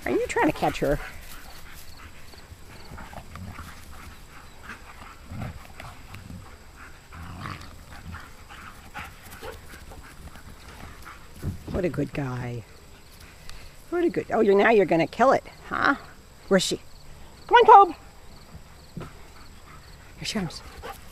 Are you trying to catch her? What a good guy. What a good... Oh, now you're going to kill it, huh? Where's she? Come on, Kobe. Here she comes.